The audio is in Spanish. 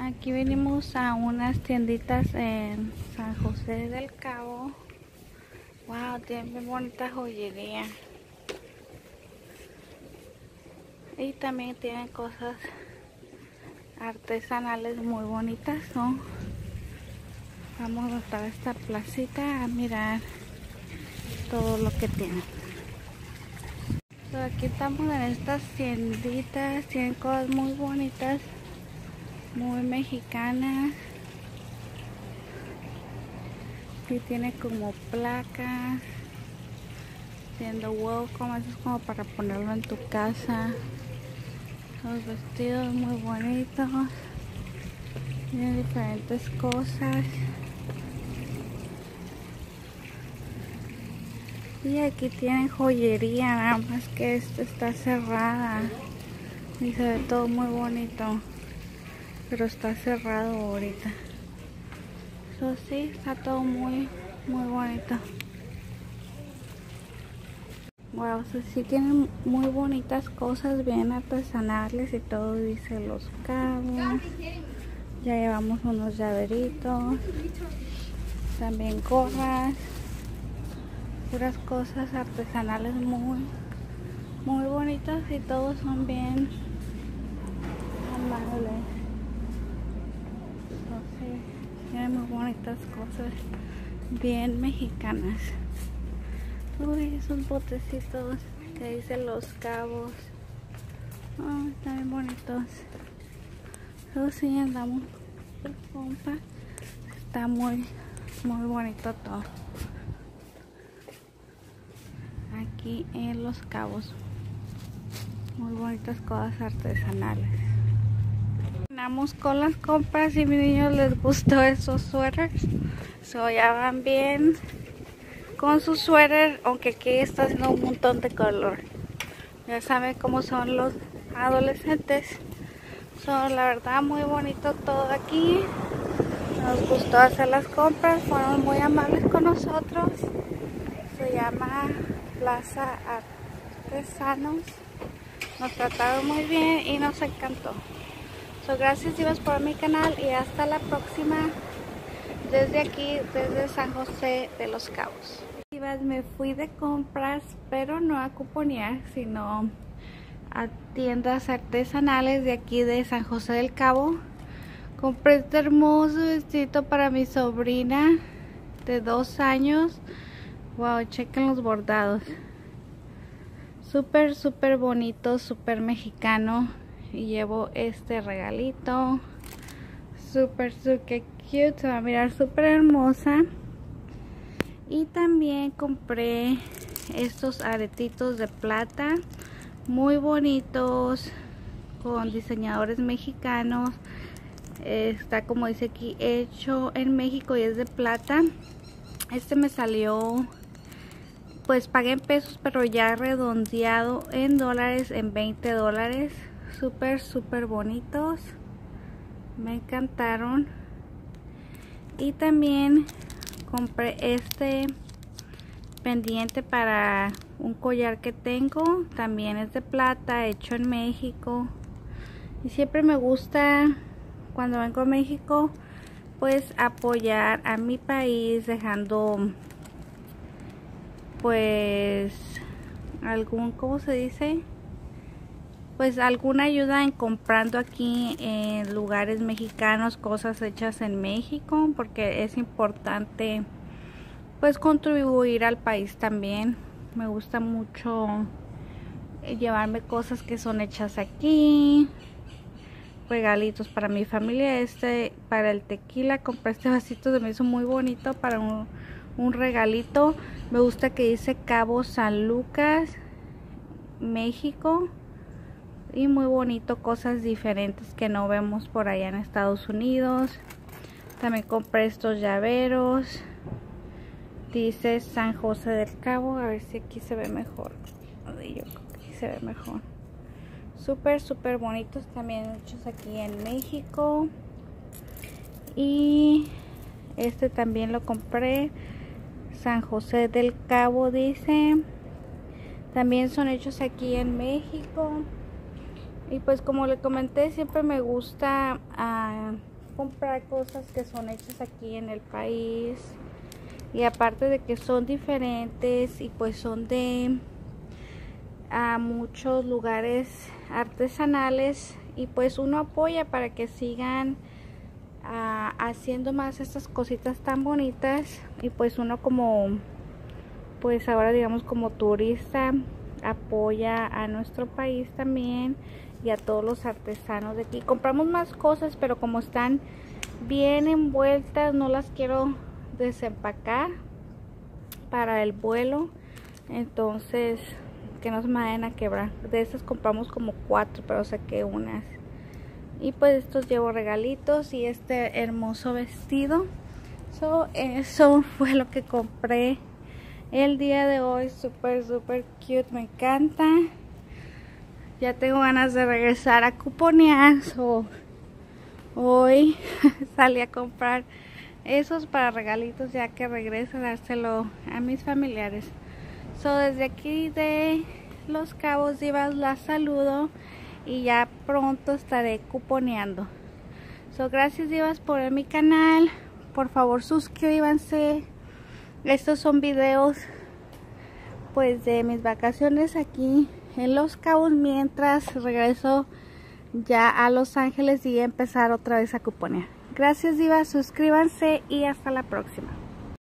Aquí venimos a unas tienditas en San José del Cabo. Wow, tienen muy bonita joyería. Y también tienen cosas artesanales muy bonitas, ¿no? Vamos a estar a esta placita a mirar todo lo que tienen. Aquí estamos en estas tienditas, tienen cosas muy bonitas, muy mexicanas. Y tiene como placas, siendo welcome, eso es como para ponerlo en tu casa. Los vestidos muy bonitos, tienen diferentes cosas. Y aquí tienen joyería, nada más que esta está cerrada y se ve todo muy bonito, pero está cerrado ahorita. Eso sí, está todo muy bonito. Wow, sí tienen muy bonitas cosas, bien artesanales y todo, dice Los Cabos. Ya llevamos unos llaveritos, también gorras, puras cosas artesanales muy bonitas y todos son bien amables. Entonces, tienen muy bonitas cosas, bien mexicanas. Uy, esos botecitos que dicen Los Cabos. Oh, están bien bonitos. Eso sí, andamos por compra. Está muy bonito todo. Aquí en Los Cabos. Muy bonitas cosas artesanales. Terminamos con las compras y a mis niños les gustó esos suéteres. Ya van bien con su suéter, aunque aquí está haciendo un montón de calor. Ya saben cómo son los adolescentes. La verdad muy bonito todo aquí. Nos gustó hacer las compras, fueron muy amables con nosotros. Se llama Plaza Artesanos. Nos trataron muy bien y nos encantó. Gracias Divas por mi canal y hasta la próxima. Desde aquí, desde San José de los Cabos. Me fui de compras, pero no a cuponear, sino a tiendas artesanales de aquí de San José del Cabo. Compré este hermoso vestido para mi sobrina de 2 años. Wow, chequen los bordados. Súper bonito, súper mexicano. Y llevo este regalito. Súper cute, se va a mirar súper hermosa. Y también compré estos aretitos de plata muy bonitos con diseñadores mexicanos. Está como dice aquí, hecho en México y es de plata. Este me salió, pues pagué en pesos, pero ya redondeado en dólares, en $20. Súper bonitos, me encantaron. Y también compré este pendiente para un collar que tengo, también es de plata, hecho en México. Y siempre me gusta cuando vengo a México pues apoyar a mi país, dejando pues algún, ¿cómo se dice? Pues alguna ayuda en comprando aquí en lugares mexicanos, cosas hechas en México, porque es importante pues contribuir al país también. Me gusta mucho llevarme cosas que son hechas aquí, regalitos para mi familia. Para el tequila compré este vasito, se me hizo muy bonito para un regalito. Me gusta que dice Cabo San Lucas, México. Y muy bonito, cosas diferentes que no vemos por allá en Estados Unidos. También compré estos llaveros, dice San José del Cabo. A ver si aquí se ve mejor. Yo creo que aquí se ve mejor. Súper bonitos, también hechos aquí en México. Y este también lo compré, San José del Cabo dice. También son hechos aquí en México. Y pues como le comenté, siempre me gusta comprar cosas que son hechas aquí en el país. Y aparte de que son diferentes y pues son de muchos lugares artesanales, y pues uno apoya para que sigan haciendo más estas cositas tan bonitas, y pues uno como pues ahora digamos como turista apoya a nuestro país también y a todos los artesanos de aquí. Compramos más cosas, pero como están bien envueltas no las quiero desempacar para el vuelo, entonces que no se me vayan a quebrar. De estas compramos como 4, pero saqué unas. Y pues estos llevo regalitos y este hermoso vestido. Eso fue lo que compré el día de hoy. Súper cute, me encanta. Ya tengo ganas de regresar a cuponear. Hoy salí a comprar esos para regalitos, ya que regreso a dárselo a mis familiares. Desde aquí de Los Cabos, divas, las saludo y ya pronto estaré cuponeando. Gracias, divas, por ver mi canal. Por favor, suscríbanse. Estos son videos pues de mis vacaciones aquí en Los Cabos, mientras regreso ya a Los Ángeles y empezar otra vez a cuponear. Gracias, divas, suscríbanse y hasta la próxima.